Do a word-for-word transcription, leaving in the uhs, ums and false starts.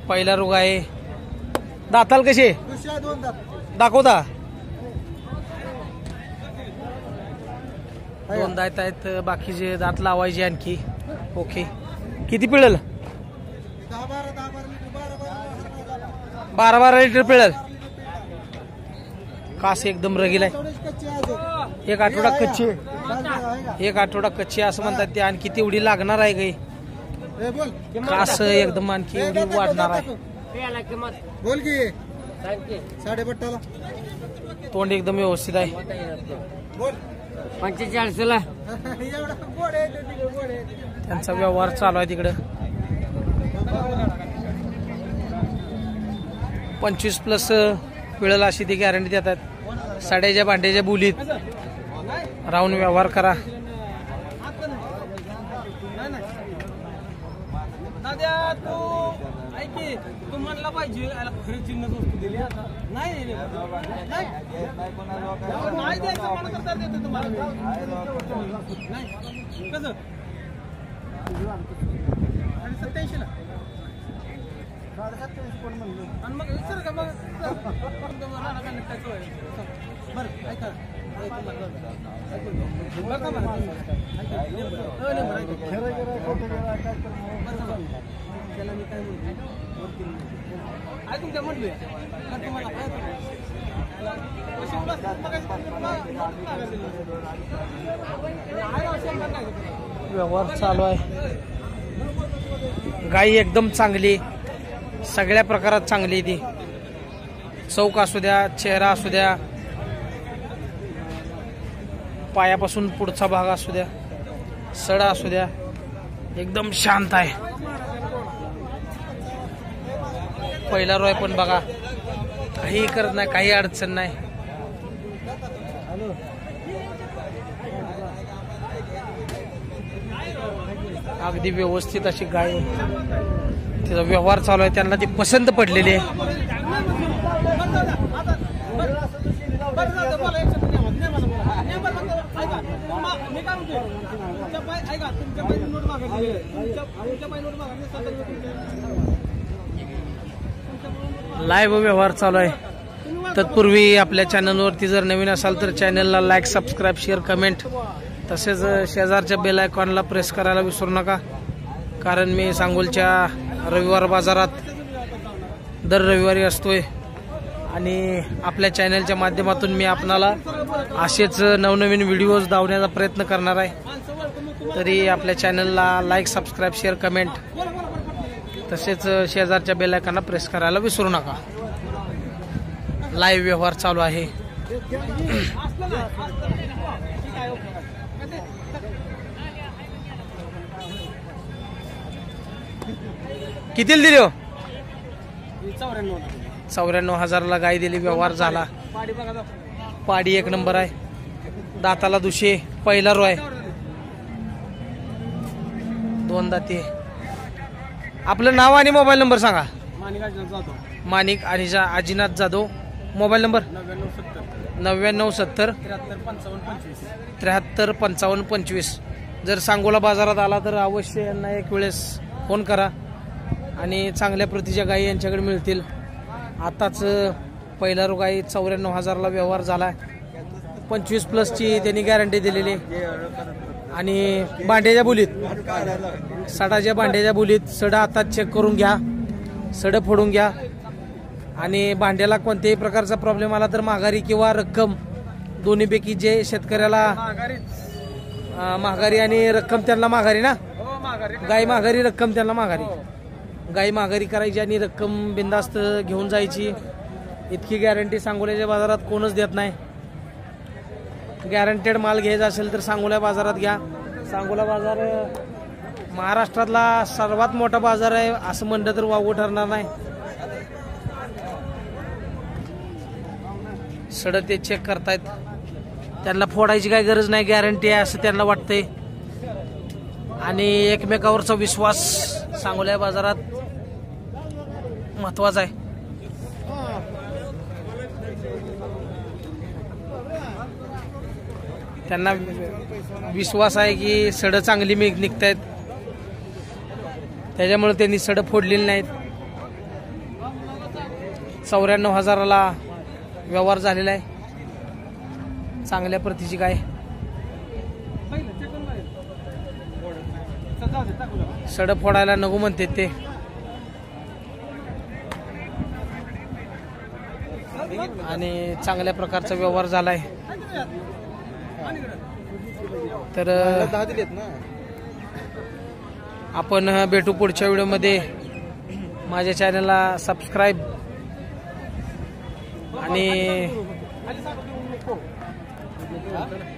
पहिला रुग आहे. दाताल कसे दाखवता? दोन दात आहेत, बाकीचे दात लावायचे आणखी. ओके, किती पिळेल? बारा बारा लिटर पिळेल. कास एकदम रगील आहे. एक आठवडा कच्ची, एक आठवडा कच्ची असं म्हणतात ते. आणखी तेवढी लागणार आहे गाई. कास एकदम आणखी एवढी वाढणार आहे. बोल की साडेपट्टाला तोंड एकदम व्यवस्थित आहे. पंचेचाळीस ला त्यांचा व्यवहार चालू आहे तिकडं. पंचवीस प्लस पिळेल अशी ती गॅरंटी देतात. साड्याच्या भांड्याच्या बोलीत राहून व्यवहार करा. दादा तू ऐकी, तू म्हणला पाहिजे खरी चिन्ह वस्तू दिली. नाही नाही द्यायचं म्हणून करता देतो तुम्हाला. नाही कसं आणि सत्याऐंशी ला आणि मग सर का मग बरं ऐका त्याला मी काय म्हणतो आहे तुमच्या म्हटलं तुम्हाला व्यवहार चालू आहे. गाई एकदम चांगली, सगळ्या प्रकारात चांगली. ती चौक असू द्या, चेहरा असू द्या, पायापासून पुढचा भाग असू द्या, सडा असू द्या, एकदम शांत आहे. पहिला रोय पण बघा, काही करत नाही, काही अडचण नाही. अगदी व्यवस्थित अशी गाय. तिचा व्यवहार चालू आहे. त्यांना ती पसंत पडलेली आहे. लाईव्ह व्यवहार चालू आहे. तत्पूर्वी आपल्या चॅनलवरती जर नवीन असाल तर चॅनलला लाईक, सबस्क्राईब, शेअर, कमेंट तसेच शेजारच्या बेल आयकॉनला प्रेस करायला विसरू नका. कारण मी सांगोलच्या रविवार बाजारात दर रविवारी असतोय आणि आपल्या चॅनलच्या माध्यमातून मी आपणाला असेच नवनवीन व्हिडिओज दावण्याचा प्रयत्न करणार आहे. तरी आपल्या चॅनलला लाईक, सबस्क्राईब, शेअर, कमेंट तसेच शेजारच्या बेल आयकॉनला प्रेस करायला विसरू नका. लाईव्ह व्यवहार चालू आहे. कितीला दिली हो? चौऱ्याण्णव हजाराला गाय दिली. व्यवहार झाला. पाडी एक नंबर आहे. दाताला दुशे. पहिला रो आहे. दोन दाते. आपलं नाव आणि मोबाईल नंबर सांगा. माणिक आणि आजीनाथ जाधव. मोबाईल नंबर नव्याण्णव सत्तर त्र्याहत्तर पंचावन्न पंचवीस. जर सांगोला बाजारात आला तर अवश्य यांना एक वेळेस फोन करा आणि चांगल्या प्रतीच्या गायी यांच्याकडे मिळतील. आताच पहिला रो गाई चौऱ्याण्णव हजारला व्यवहार झाला. पंचवीस प्लसची त्यांनी गॅरंटी दिलेली आणि भांड्याच्या बोलीत, सडाच्या भांड्याच्या बोलीत. सडा आता चेक करून घ्या, सडं फोडून घ्या आणि भांड्याला कोणत्याही प्रकारचा प्रॉब्लेम आला तर माघारी किंवा रक्कम दोन्हीपैकी जे शेतकऱ्याला माघारी आणि रक्कम त्यांना माघारी ना, गाय माघारी रक्कम त्यांना माघारी. गाय माघारी करायची आणि रक्कम बिंदास्त घेऊन जायची. इतकी गॅरंटी सांगोल्याच्या बाजारात कोणच देत नाही. गॅरंटेड माल घ्यायचा असेल तर सांगोला बाजारात घ्या. सांगोला बाजार महाराष्ट्रातला सर्वात मोठा बाजार आहे असं म्हणलं तर वावगं ठरणार नाही. सड ते चेक करतायत. त्यांना फोडायची काही गरज नाही, गॅरंटी आहे असं त्यांना वाटतंय. आणि एकमेकावरचा विश्वास सांगोला बाजारात महत्वाचा आहे. त्यांना विश्वास आहे की सड चांगली निघतायत, त्याच्यामुळे त्यांनी सड फोडलेली नाहीत. चौऱ्याण्णव हजाराला व्यवहार झालेला आहे. चांगल्या प्रतीची गाय. सड फोडायला नको म्हणते ते. आणि चांगल्या प्रकारचा व्यवहार झालाय. तर आपण भेटू पुढच्या व्हिडिओमध्ये. माझ्या चॅनलला सबस्क्राईब आणि